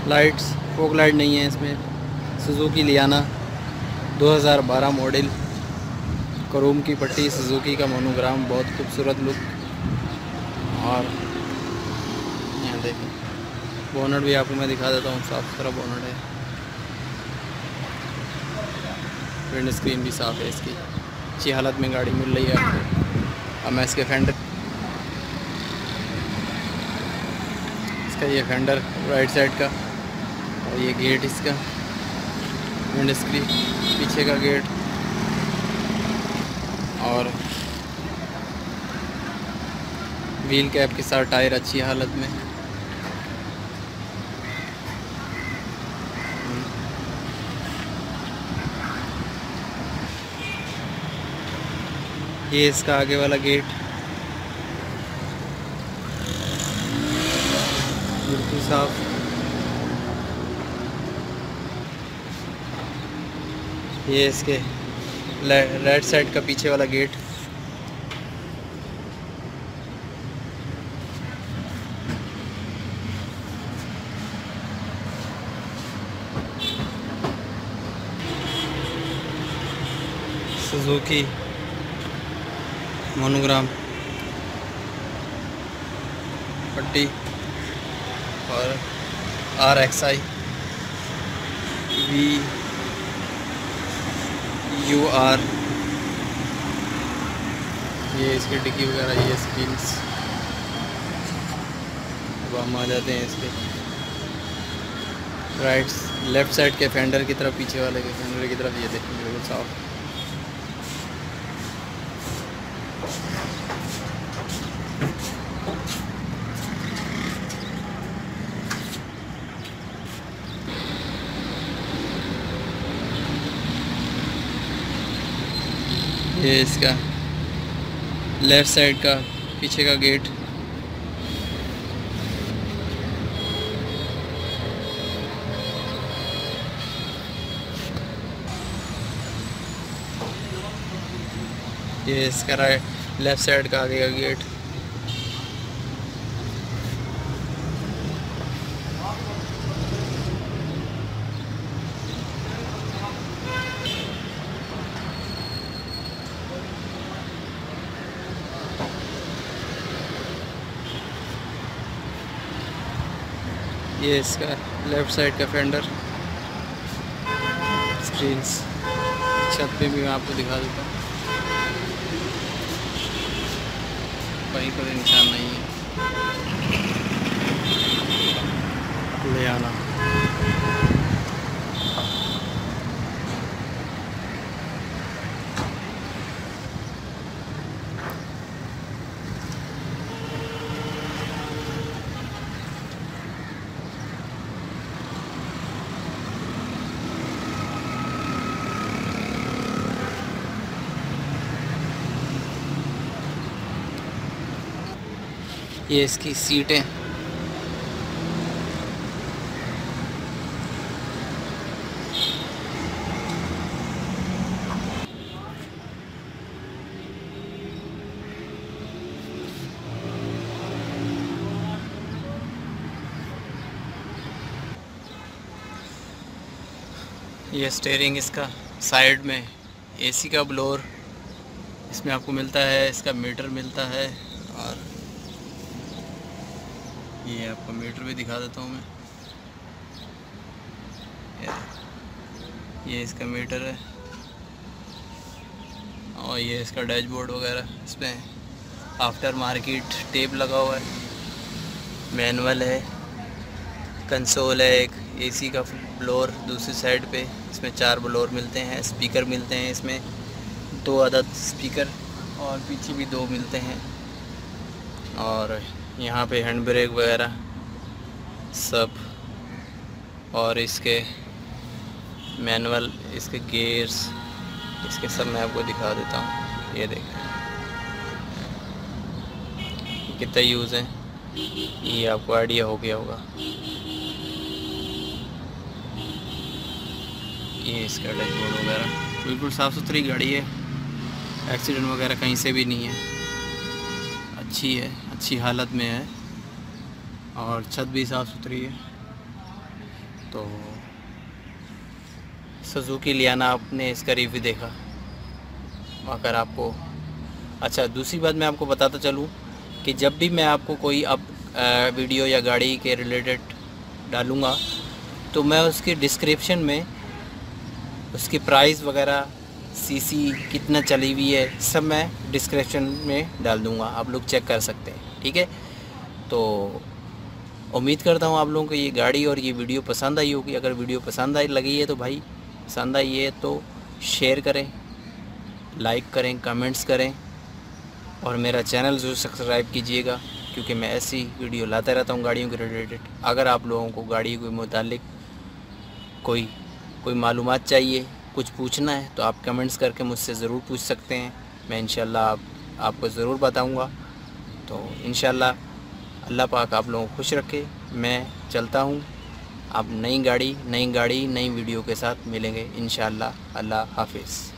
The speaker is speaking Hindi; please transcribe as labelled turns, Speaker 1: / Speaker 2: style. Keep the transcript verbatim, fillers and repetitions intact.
Speaker 1: लाइट्स फॉग लाइट नहीं है इसमें। सुजुकी लियाना दो हज़ार बारह मॉडल, क्रोम की पट्टी, सुजुकी का मोनोग्राम, बहुत खूबसूरत लुक। और यहाँ देखें बोनट भी आपको मैं दिखा देता हूँ, साफ़ सुथरा बोनट है। विंड स्क्रीन भी साफ़ है इसकी, अच्छी हालत में गाड़ी मिल रही है आपको। अब मैं इसके फेंडर, इसका ये फेंडर राइट साइड का, और ये गेट इसका, विंड स्क्रीन पीछे का गेट, और व्हील कैप के साथ टायर अच्छी हालत में। ये इसका आगे वाला गेट बिल्कुल साफ। ये इसके राइट साइड का पीछे वाला गेट। सुजुकी मोनोग्राम पट्टी और R X I V U R, ये इसकी डिक्की वगैरह, ये स्क्रीन्स। अब हम आ जाते हैं इसके राइट लेफ़्ट साइड के फेंडर की तरफ, पीछे वाले के फेंडर की तरफ। ये देखें बिल्कुल साफ। ये इसका लेफ़्ट साइड का पीछे का गेट। ये इसका राइट लेफ़्ट साइड का आगे का गेट। ये इसका लेफ़्ट साइड का फेंडर, स्क्रीन्स। छत पे भी मैं आपको दिखा देता हूँ, कहीं कोई निशान नहीं है। ले आना ये इसकी सीटें। ये स्टीयरिंग इसका साइड में, एसी का ब्लोअर इसमें आपको मिलता है, इसका मीटर मिलता है। और ये आपको मीटर भी दिखा देता हूँ मैं, ये इसका मीटर है। और ये इसका डैशबोर्ड वगैरह, इसमें आफ्टर मार्केट टेप लगा हुआ है, मैनुअल है, कंसोल है, एक एसी का ब्लोअर दूसरी साइड पे। इसमें चार ब्लोअर मिलते हैं, स्पीकर मिलते हैं इसमें दो अदद स्पीकर, और पीछे भी दो मिलते हैं। और यहाँ पे हैंड ब्रेक वगैरह सब, और इसके मैनुअल, इसके गियर्स, इसके सब मैं आपको दिखा देता हूँ। ये देखें कितना यूज़ है, ये आपको आइडिया हो गया होगा। ये इसका डैशबोर्ड वगैरह बिल्कुल साफ़ सुथरी गाड़ी है, एक्सीडेंट वगैरह कहीं से भी नहीं है, अच्छी है, अच्छी हालत में है। और छत भी साफ़ सुथरी है। तो सुजुकी लियाना आपने इसका रिव्यू देखा, अगर आपको अच्छा। दूसरी बात मैं आपको बताता चलूँ कि जब भी मैं आपको कोई अब वीडियो या गाड़ी के रिलेटेड डालूँगा तो मैं उसके डिस्क्रिप्शन में उसकी प्राइस वगैरह, सीसी कितना चली हुई है, सब मैं डिस्क्रिप्शन में डाल दूँगा, आप लोग चेक कर सकते हैं। ठीक है, तो उम्मीद करता हूँ आप लोगों को ये गाड़ी और ये वीडियो पसंद आई होगी। अगर वीडियो पसंद आई लगी है तो भाई पसंद आई है तो शेयर करें, लाइक करें, कमेंट्स करें और मेरा चैनल ज़रूर सब्सक्राइब कीजिएगा, क्योंकि मैं ऐसी वीडियो लाता रहता हूँ गाड़ियों के रिलेटेड। अगर आप लोगों को गाड़ी के मुतालिक कोई कोई मालूमात चाहिए, कुछ पूछना है तो आप कमेंट्स करके मुझसे ज़रूर पूछ सकते हैं। मैं इंशाल्लाह आप, आपको ज़रूर बताऊँगा। तो इंशाल्लाह अल्लाह पाक आप लोगों को खुश रखे। मैं चलता हूँ, आप नई गाड़ी नई गाड़ी नई वीडियो के साथ मिलेंगे इंशाल्लाह। अल्लाह हाफिज़।